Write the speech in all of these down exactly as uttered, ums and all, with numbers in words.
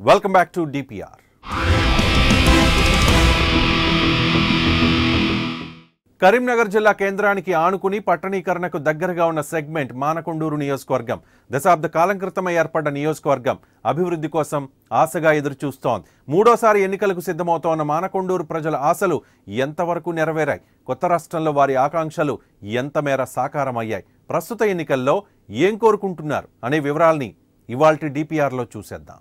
Welcome back to DPR. Karimnagar జిల్లా కేంద్రానికి ఆనుకుని పట్టణీకరణకు దగ్గరగా ఉన్న సెగ్మెంట్ మానకొండూరు నియోజకవర్గం. దశాబ్ద కాలం క్రితం ఏర్పడ్డ నియోజకవర్గం అభివృద్ధి కోసం ఆశగా ఎదురుచూస్తోంది. మూడోసారి ఎన్నికలకు సిద్ధమవుతోన్న మానకొండూరు ప్రజల ఆశలు ఎంతవరకు నెరవేరాయి? కొత్త రాష్ట్రంలో వారి ఆకాంక్షలు ఎంత మేర సాకారమయ్యాయి? ప్రస్తుత ఎన్నికల్లో ఏం కోరుకుంటున్నారు అనే వివరాల్ని ఇవాల్టి డిపిఆర్లో చూసేద్దాం.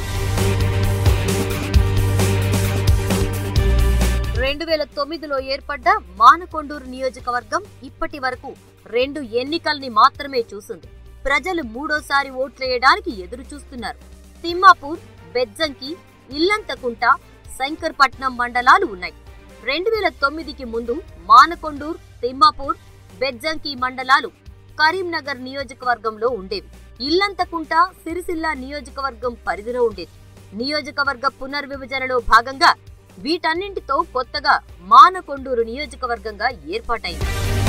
రెండు వేల తొమ్మిదిలో ఏర్పడ్డ మానకొండూరు నియోజకవర్గం ఇప్పటి వరకు రెండు ఎన్నికల్ని మాత్రమే చూసింది. ప్రజలు మూడోసారి ఓట్లేయడానికి ఎదురు చూస్తున్నారు. తిమ్మాపూర్, బెజ్జంకి, ఇల్లంతకుంట, శంకర్పట్నం మండలాలు ఉన్నాయి. రెండు వేల తొమ్మిదికి ముందు మానకొండూరు, తిమ్మాపూర్, బెజ్జంకి మండలాలు కరీంనగర్ నియోజకవర్గంలో ఉండేవి. ఇల్లంతకుంట సిరిసిల్ల నియోజకవర్గం పరిధిలో ఉండేది. నియోజకవర్గ పునర్విభజనలో భాగంగా వీటన్నింటితో కొత్తగా మానకొండూరు నియోజకవర్గంగా ఏర్పాటైంది.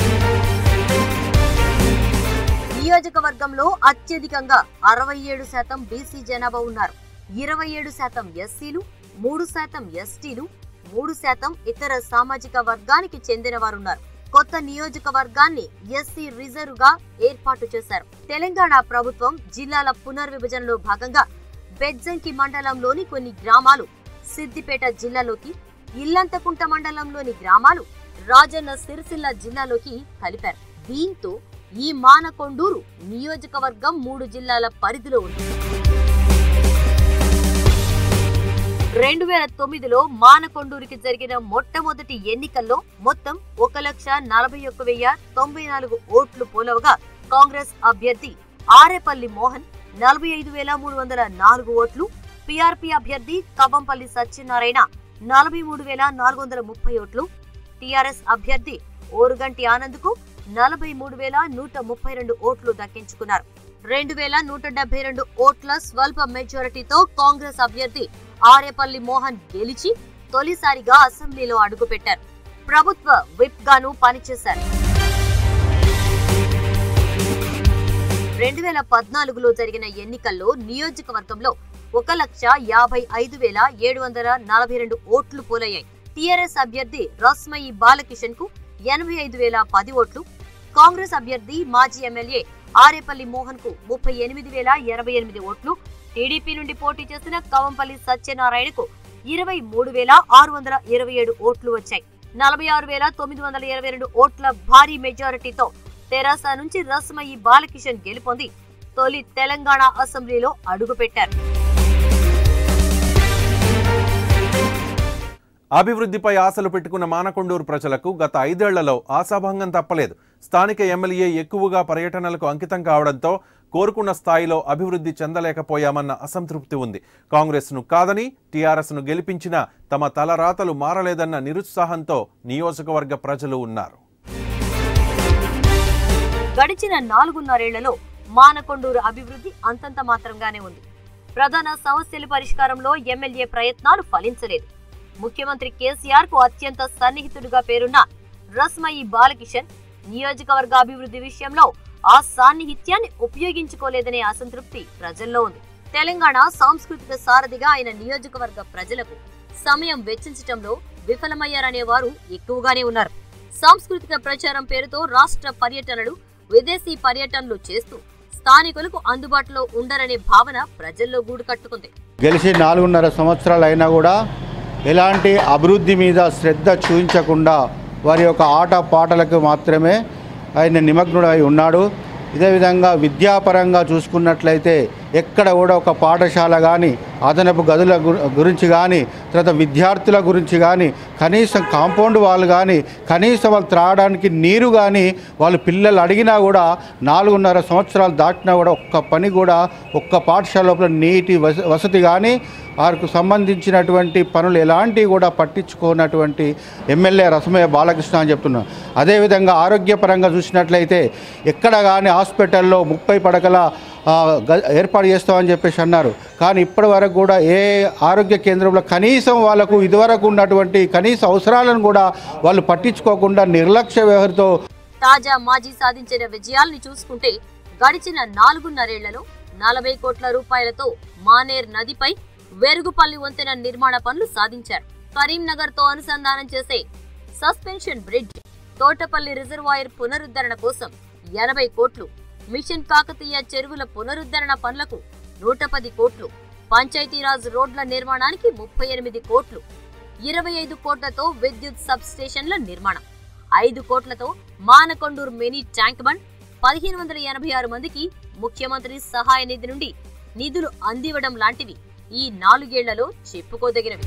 నియోజకవర్గంలో అత్యధికంగా అరవై ఏడు శాతం బీసీ జనాభా ఉన్నారు. ఇరవై ఏడు శాతం ఎస్సీలు, మూడు శాతం ఎస్టీలు, మూడు శాతం ఇతర సామాజిక వర్గానికి చెందిన వారున్నారు. కొత్త నియోజకవర్గాన్ని ఎస్సీ రిజర్వ్ గా ఏర్పాటు చేశారు. తెలంగాణ ప్రభుత్వం జిల్లాల పునర్విభజనలో భాగంగా బెజ్జంకి మండలంలోని కొన్ని గ్రామాలు సిద్దిపేట జిల్లాలోకి, ఇల్లంతకుంట మండలంలోని గ్రామాలు రాజన్న సిరిసిల్ల జిల్లాలోకి కలిపారు. దీంతో ఈ మానకొండూరు నియోజకవర్గం మూడు జిల్లాల పరిధిలో ఉంది. రెండు వేల తొమ్మిదిలో మానకొండూరుకి జరిగిన మొట్టమొదటి ఎన్నికల్లో మొత్తం ఒక లక్ష నలభై ఒక్క వెయ్యి తొంభై నాలుగు ఓట్లు పోలవగా కాంగ్రెస్ అభ్యర్థి ఆరేపల్లి మోహన్ నలభై ఐదు వేల మూడు వందల నాలుగు ఓట్లు, పీఆర్పీ అభ్యర్థి కవ్వంపల్లి సత్యనారాయణ నలభై మూడు వేల నాలుగు వందల ముప్పై ఓట్లు, టీఆర్ఎస్ అభ్యర్థి ఓరుగంటి ఆనంద్కు నలభై మూడు వేల నూట ముప్పై రెండు ఓట్లు దక్కించుకున్నారు. రెండు వేల నూట డెబ్బై రెండు ఓట్ల స్వల్ప మెజారిటీతో కాంగ్రెస్ అభ్యర్థి ఆరేపల్లి మోహన్ గెలిచి తొలిసారిగా అసెంబ్లీలో అడుగుపెట్టారు. ప్రభుత్వ విప్ గాను పనిచేశారు. రెండు వేల పద్నాలుగులో జరిగిన ఎన్నికల్లో నియోజకవర్గంలో ఒక లక్ష యాభై ఐదు వేల ఏడు వందల నలభై రెండు ఓట్లు పోలయ్యాయి. టీఆర్ఎస్ అభ్యర్థి రస్మయి బాలకిషన్ కు ఎనభై ఐదు వేల పది ఓట్లు, కాంగ్రెస్ అభ్యర్థి మాజీ ఎమ్మెల్యే ఆరేపల్లి మోహన్ కు ముప్పై ఎనిమిది వేల ఎనభై ఎనిమిది ఓట్లు, టీడీపీ నుండి పోటీ చేసిన కవ్వంపల్లి సత్యనారాయణకు ఇరవై మూడు వేల ఆరు వందల ఇరవై ఏడు ఓట్లు వచ్చాయి. నలభై ఆరు వేల తొమ్మిది వందల ఇరవై రెండు ఓట్ల భారీ మెజారిటీతో తెరాస నుంచి రస్మయి బాలకిషన్ గెలుపొంది తొలి తెలంగాణ అసెంబ్లీలో అడుగుపెట్టారు. అభివృద్ధిపై ఆశలు పెట్టుకున్న మానకొండూరు ప్రజలకు గత ఐదేళ్లలో ఆశాభంగం తప్పలేదు. స్థానిక ఎమ్మెల్యే ఎక్కువగా పర్యటనలకు అంకితం కావడంతో కోరుకున్న స్థాయిలో అభివృద్ధి చెందలేకపోయామన్న అసంతృప్తి ఉంది. కాంగ్రెస్ను కాదని టీఆర్ఎస్ను గెలిపించినా తమ తలరాతలు మారలేదన్న నిరుత్సాహంతో నియోజకవర్గ ప్రజలు ఉన్నారు. గడిచిన నాలుగున్నరేళ్లలో మానకొండూరు అభివృద్ధి అంతంత మాత్రంగానే ఉంది. ప్రధాన సమస్యల పరిష్కారంలో ఎమ్మెల్యే ప్రయత్నాలు ఫలించలేదు. ముఖ్యమంత్రి కేసీఆర్ కు అత్యంత సన్నిహితుడిగా పేరున్న రస్మయి బాలకిషన్ నియోజకవర్గ అభివృద్ధి విషయంలో ఆ సాన్నిహిత్యాన్ని ఉపయోగించుకోలేదనే అసంతృప్తి ప్రజల్లో ఉంది. తెలంగాణ సాంస్కృతిక సారథిగా ఆయన నియోజకవర్గ ప్రజలకు సమయం వెచ్చించడంలో విఫలమయ్యారనే వారు ఎక్కువగానే ఉన్నారు. సాంస్కృతిక ప్రచారం పేరుతో రాష్ట్ర పర్యటనలు, విదేశీ పర్యటనలు చేస్తూ స్థానికులకు అందుబాటులో ఉండరనే భావన ప్రజల్లో గూడు కట్టుకుంది. గెలిచి నాలుగున్నర సంవత్సరాలు అయినా కూడా ఎలాంటి అభివృద్ధి మీద శ్రద్ధ చూపించకుండా వారి యొక్క ఆట పాటలకు మాత్రమే ఆయన నిమగ్నుడై ఉన్నాడు. ఇదే విధంగా విద్యాపరంగా చూసుకున్నట్లయితే ఎక్కడ కూడా ఒక పాఠశాల కానీ, అదనపు గదుల గురించి కానీ, తర్వాత విద్యార్థుల గురించి కానీ, కనీసం కాంపౌండ్ వాళ్ళు కానీ, కనీసం వాళ్ళు త్రాగడానికి నీరు కానీ వాళ్ళు పిల్లలు అడిగినా కూడా నాలుగున్నర సంవత్సరాలు దాటినా కూడా ఒక్క పని కూడా ఒక్క పాఠశాల లోపల నీటి వసతి కానీ వారికి సంబంధించినటువంటి పనులు ఎలాంటివి కూడా పట్టించుకోనటువంటి ఎమ్మెల్యే రస్మయ్య బాలకృష్ణ అని చెప్తున్నాను. అదేవిధంగా ఆరోగ్యపరంగా చూసినట్లయితే ఎక్కడ కానీ హాస్పిటల్లో ముప్పై పడకల ఏర్పాటు చేస్తామని చెప్పేసి అన్నారు. కానీ ఇప్పటి వరకు కూడా ఏ ఆరోగ్య కేంద్రంలో కనీసం వాళ్ళకు ఇదివరకు ఉన్నటువంటి కనీస అవసరాలను కూడా వాళ్ళు పట్టించుకోకుండా నిర్లక్ష్య వ్యవహారంతో తాజా మాజీ సాధించిన విజయాల్ని చూసుకుంటే గడిచిన నాలుగున్నరేళ్లలో నలభై కోట్ల రూపాయలతో మానేర్ నదిపై వెరుగుపల్లి వంతెన నిర్మాణ పనులు సాధించారు. కరీంనగర్ తో అనుసంధానం చేసే సస్పెన్షన్ బ్రిడ్జ్, తోటపల్లి రిజర్వాయర్ పునరుద్ధరణ కోసం ఎనభై కోట్లు, మిషన్ కాకతీయ చెరువుల పునరుద్ధరణ పనులకు నూట పది కోట్లు, పంచాయతీరాజ్ రోడ్ల నిర్మాణానికి ముప్పై ఎనిమిది కోట్లు, ఇరవై ఐదు కోట్లతో విద్యుత్ సబ్ స్టేషన్ల నిర్మాణం, ఐదు కోట్లతో మానకొండూరు మినీ ట్యాంక్ బండ్, పదిహేను వందల ఎనభై ఆరు మందికి ముఖ్యమంత్రి సహాయ నిధి నుండి నిధులు అందివ్వడం లాంటివి ఈ నాలుగేళ్లలో చెప్పుకోదగినవి.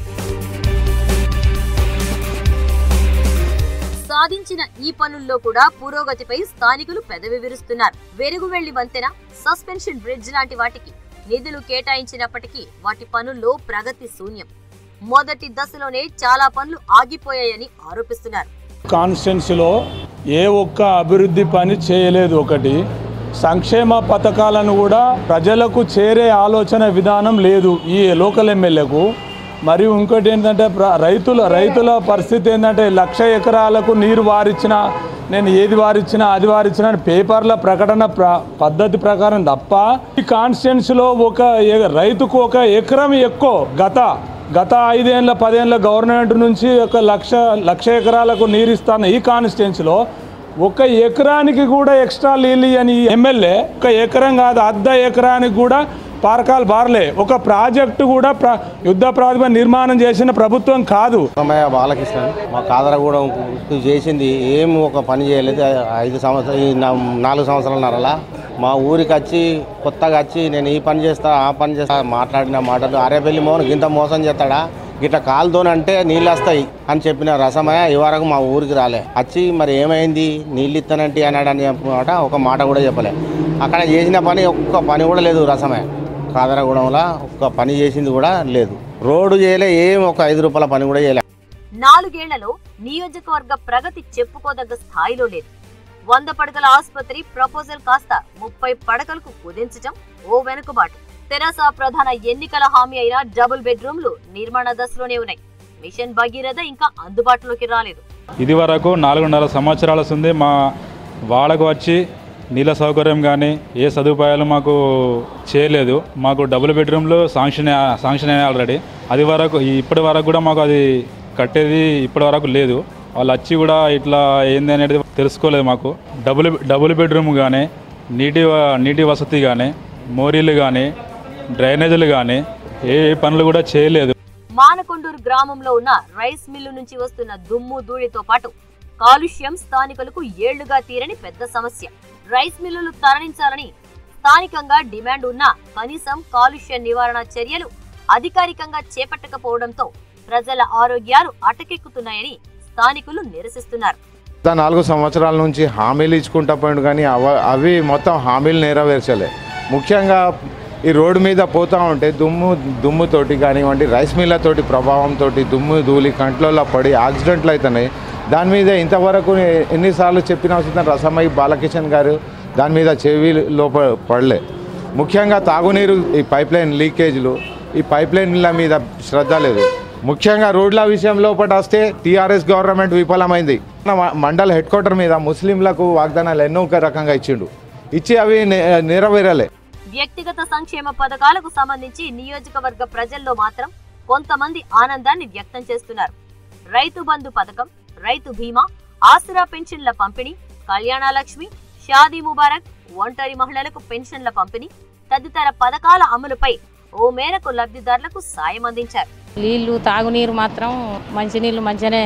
సాధించిన ఈ పనుల్లో కూడా పురోగతిపై స్థానికులు పెదవి విరుస్తున్నారు. వెరుగువెళ్లి వంతెన, సస్పెన్షన్ బ్రిడ్జ్ లాంటి వాటికి నిధులు కేటాయించినప్పటికీ వాటి పనుల్లో ప్రగతి శూన్యం. మొదటి దశలోనే చాలా పనులు ఆగిపోయాయని ఆరోపిస్తున్నారు. కాన్స్టిట్యున్సీలో ఏ ఒక్క అభివృద్ధి పని చేయలేదు. ఒకటి, సంక్షేమ పథకాలను కూడా ప్రజలకు చేరే ఆలోచన విధానం లేదు ఈ లోకల్ ఎమ్మెల్యేకు. మరియు ఇంకోటి ఏంటంటే రైతుల రైతుల పరిస్థితి ఏంటంటే లక్ష ఎకరాలకు నీరు వారిచ్చినా, నేను ఏది వారిచ్చినా అది వారిచ్చినా పేపర్ల ప్రకటన ప్ర పద్ధతి ప్రకారం తప్ప ఈ కాన్స్టిట్యున్సీలో ఒక రైతుకు ఒక ఎకరం ఎక్కువ గత గత ఐదేళ్ల పదేళ్ల గవర్నమెంట్ నుంచి ఒక లక్ష లక్ష ఎకరాలకు నీరు ఇస్తాను. ఈ కాన్స్టిట్యున్సీలో ఒక ఎకరానికి కూడా ఎక్స్ట్రా నీళ్ళు అని ఎమ్మెల్యే ఒక ఎకరం కాదు అర్ధ ఎకరానికి కూడా పారకాలు బారలే. ఒక ప్రాజెక్టు కూడా ప్ర యుద్ధ ప్రాతిపదికన నిర్మాణం చేసిన ప్రభుత్వం కాదు. బాలకృష్ణ మా కాదర కూడా చేసింది ఏం ఒక పని చేయలేదు. ఐదు సంవత్సరాలు ఈ నాలుగు సంవత్సరాలన్నరలా మా ఊరికి వచ్చి కొత్తగా వచ్చి నేను ఈ పని చేస్తా ఆ పని చేస్తా మాట్లాడిన మాటలు అరేపల్లి మోహన్ గింత మోసం చేస్తాడా, గిట్ట కాలుతోనంటే నీళ్ళు వస్తాయి అని చెప్పిన రసమయ్య ఈ వరకు మా ఊరికి రాలే. వచ్చి మరి ఏమైంది నీళ్ళు ఇస్తానంటే అన్నాడు అని చెప్పమాట ఒక మాట కూడా చెప్పలే. అక్కడ చేసిన పని ఒక్క పని కూడా లేదు. రసమయ్య కాదరగూడెంలో ఒక్క పని చేసింది కూడా లేదు. రోడ్డు చేయలే, ఏం ఒక ఐదు రూపాయల పని కూడా చేయలే. నాలుగేళ్లలో నియోజకవర్గ ప్రగతి చెప్పుకోదగ్గ స్థాయిలో లేదు. వంద పడకల ఆసుపత్రి ప్రపోజల్ కాస్త ముప్పై పడకలకు కుదించటం ఓ వెనుకబాటు. తెరాస ప్రధాన ఎన్నికల హామీ అయిన డబుల్ బెడ్రూమ్లు నిర్మాణ దశలోనే ఉన్నాయి. మిషన్ భగీరథ ఇంకా అందుబాటులోకి రాలేదు. ఇది వరకు నాలుగున్నర సంవత్సరాల ఉంది మా వాడకు వచ్చి నీళ్ళ సౌకర్యం కానీ ఏ సదుపాయాలు మాకు చేయలేదు. మాకు డబుల్ బెడ్రూమ్లు శాంక్షన్ శాంక్షన్ అయ్యాయి ఆల్రెడీ. అది వరకు ఇప్పటి వరకు కూడా మాకు అది కట్టేది ఇప్పటి వరకు లేదు. వాళ్ళు వచ్చి కూడా ఇట్లా ఏంది అనేది తెలుసుకోలేదు. మాకు డబుల్ డబుల్ బెడ్రూమ్ కానీ నీటి నీటి వసతి కానీ మోరీలు కానీ డ్రైనేజీలు కానీ ఏ పనులు కూడా చేయలేదు. మానకొండూరు గ్రామంలో ఉన్న రైస్ మిల్లు నుంచి వస్తున్న దుమ్ము ధూళితో పాటు కాలుష్యం స్థానికులకు ఏళ్లుగా తీరని పెద్ద సమస్య. రైస్ మిల్లులు తరలించాలని స్థానికంగా డిమాండ్ ఉన్నా కనీసం కాలుష్య నివారణ చర్యలు అధికారికంగా చేపట్టకపోవడంతో ప్రజల ఆరోగ్యాలు అటకెక్కుతున్నాయని స్థానికులు నిరసిస్తున్నారు. నాలుగు సంవత్సరాల నుంచి హామీలు ఇచ్చుకుంటా పోయిండు కానీ అవి మొత్తం హామీలు నెరవేర్చలే. ముఖ్యంగా ఈ రోడ్డు మీద పోతూ ఉంటే దుమ్ము దుమ్ముతోటి కానివ్వండి రైస్ మిల్లతోటి ప్రభావంతో దుమ్ము ధూళి కంట్లలో పడి యాక్సిడెంట్లు అవుతున్నాయి. దాని మీద ఇంతవరకు ఎన్నిసార్లు చెప్పిన అవసరం రసమయ్య బాలకిషన్ గారు దాని మీద చెవి లోప పడలే. ముఖ్యంగా తాగునీరు ఈ పైప్ లైన్ లీకేజ్లు ఈ పైప్ లైన్ల మీద శ్రద్ధ లేదు. ముఖ్యంగా రోడ్ల విషయం లోపల వస్తే టీఆర్ఎస్ గవర్నమెంట్ విఫలమైంది. మండల హెడ్ క్వార్టర్ మీద ముస్లింలకు వాగ్దానాలు ఎన్నో ఒక రకంగా ఇచ్చిండు, ఇచ్చి అవి నెరవేరలే. వ్యక్తిగత సంక్షేమ పథకాలకు సంబంధించి నియోజకవర్గ ప్రజల్లో మాత్రం కొంతమంది ఆనందాన్ని వ్యక్తం చేస్తున్నారు. రైతు బంధు పథకం, రైతు బీమా, ఆసరా పెన్షన్ల పంపిణీ, కళ్యాణలక్ష్మి, షాదీ ముబారక్, ఒంటరి మహిళలకు పెన్షన్ల పంపిణీ తదితర పథకాల అమలుపై ఓ మేరకు లబ్ధిదారులకు సాయం అందించారు. నీళ్లు తాగునీరు మాత్రం మంచినీళ్ళు మంచిగానే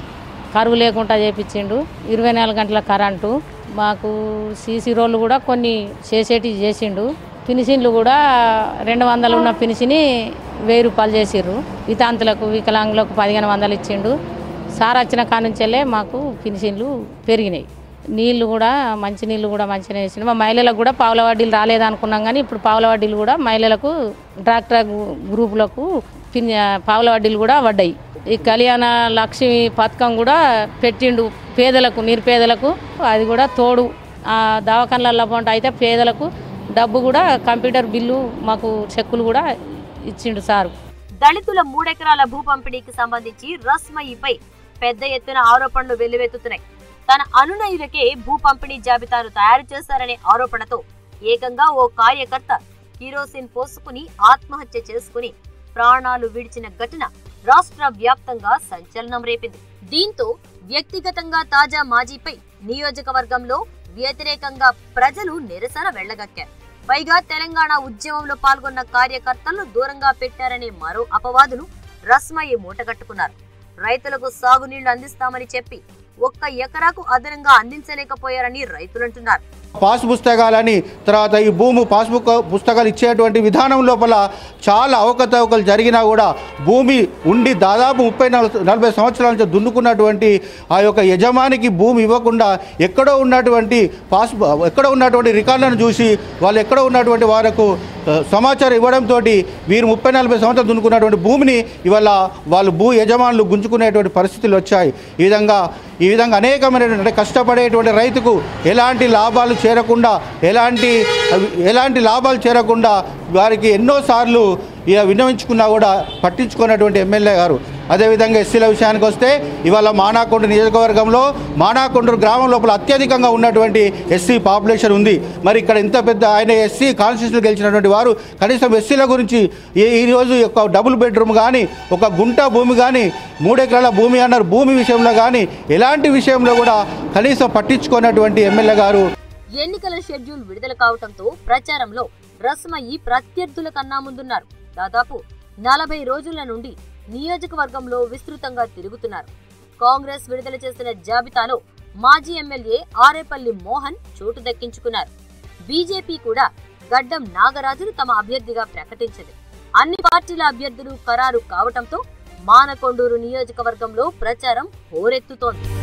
కరువు లేకుండా చేపించిండు. ఇరవై నాలుగు గంటల కరెంటు మాకు సీసీ రోడ్లు కూడా కొన్ని చేసేటి చేసిండు. పినిషన్లు కూడా రెండు వందలు ఉన్న పినిషిని వెయ్యి రూపాయలు చేసిర్రు. వితాంతులకు వికలాంగులకు పదిహేను వందలు ఇచ్చిండు. సార్ వచ్చిన కానుంచెల్లే మాకు పినిషన్లు పెరిగినాయి. నీళ్లు కూడా మంచి నీళ్ళు కూడా మంచిగా వేసిండు. మా మహిళలకు కూడా పావుల వడ్డీలు రాలేదనుకున్నాం కానీ ఇప్పుడు పావుల వడ్డీలు కూడా మహిళలకు డాక్టర్ గ్రూపులకు పిన్ పావుల వడ్డీలు కూడా పడ్డాయి. ఈ కళ్యాణ లక్ష్మి పథకం కూడా పెట్టిండు పేదలకు నిరుపేదలకు. అది కూడా తోడు దవాఖానలలో పంట అయితే పేదలకు డబ్బు కూడా కంప్యూటర్ బిల్లు మాకు చెక్కులు కూడా ఇచ్చిండు సారు. దళితుల మూడెకరాల భూ పంపిణీకి సంబంధించి రస్మయ్యపై పెద్ద ఎత్తున ఆరోపణలు వెల్లువెత్తుతున్నాయి. తన అనునయులకే భూ పంపిణీ జాబితాను తయారు చేశారనే ఆరోపణతో ఏకంగా ఓ కార్యకర్త కిరోసిన్ పోసుకుని ఆత్మహత్య చేసుకుని ప్రాణాలు విడిచిన ఘటన రాష్ట్ర వ్యాప్తంగా సంచలనం రేపింది. దీంతో వ్యక్తిగతంగా తాజా మాజీపై నియోజకవర్గంలో వ్యతిరేకంగా ప్రజలు నిరసన వెళ్లగక్కారు. పైగా తెలంగాణ ఉద్యమంలో పాల్గొన్న కార్యకర్తలను దూరంగా పెట్టారనే మరో అపవాదును రస్మయ్య మూటగట్టుకున్నారు. రైతులకు సాగునీళ్లు అందిస్తామని చెప్పి ఒక్క ఎకరాకు అదనంగా అందించలేకపోయారని రైతులంటున్నారు. పాస్ పుస్తకాలని తర్వాత ఈ భూమి పాస్బుక్ పుస్తకాలు ఇచ్చేటువంటి విధానం లోపల చాలా అవకతవకలు జరిగినా కూడా భూమి ఉండి దాదాపు ముప్పై నలభై నలభై సంవత్సరాల నుంచి దున్నుకున్నటువంటి ఆ యొక్క యజమానికి భూమి ఇవ్వకుండా ఎక్కడో ఉన్నటువంటి పాస్ ఎక్కడో ఉన్నటువంటి రికార్డులను చూసి వాళ్ళు ఎక్కడో ఉన్నటువంటి వారికి సమాచారం ఇవ్వడంతో వీరు ముప్పై నలభై సంవత్సరాలు దున్నుకున్నటువంటి భూమిని ఇవాళ వాళ్ళు భూ యజమానులు గుంజుకునేటువంటి పరిస్థితులు వచ్చాయి. ఈ విధంగా ఈ విధంగా అనేకమైనటువంటి కష్టపడేటువంటి రైతుకు ఎలాంటి లాభాలు చేరకుండా ఎలాంటి ఎలాంటి లాభాలు చేరకుండా వారికి ఎన్నోసార్లు ఇలా విన్నవించుకున్నా కూడా పట్టించుకున్నటువంటి ఎమ్మెల్యే గారు. అదేవిధంగా ఎస్సీల విషయానికి వస్తే ఇవాళ మానాకొండూరు నియోజకవర్గంలో మానాకొండూరు గ్రామం లోపల అత్యధికంగా ఉన్నటువంటి ఎస్సీ పాపులేషన్ ఉంది. మరి ఇక్కడ ఇంత పెద్ద ఆయన ఎస్సీ కాన్స్టిట్యూషన్ గెలిచినటువంటి వారు కనీసం ఎస్సీల గురించి ఈరోజు ఒక డబుల్ బెడ్రూమ్ కానీ ఒక గుంట భూమి కానీ మూడెకరాల భూమి అన్నారు భూమి విషయంలో కానీ ఎలాంటి విషయంలో కూడా కనీసం పట్టించుకున్నటువంటి ఎమ్మెల్యే గారు. ఎన్నికల షెడ్యూల్ విడుదల కావడంతో ప్రచారంలో రస్మయ్య ప్రత్యర్థుల కన్నా ముందున్నారు. దాదాపు నలభై రోజుల నుండి నియోజకవర్గంలో విస్తృతంగా తిరుగుతున్నారు. కాంగ్రెస్ విడుదల చేసిన జాబితాలో మాజీ ఎమ్మెల్యే ఆరేపల్లి మోహన్ చోటు దక్కించుకున్నారు. బీజేపీ కూడా గడ్డం నాగరాజును తమ అభ్యర్థిగా ప్రకటించింది. అన్ని పార్టీల అభ్యర్థులు ఖరారు కావడంతో మానకొండూరు నియోజకవర్గంలో ప్రచారం హోరెత్తుతోంది.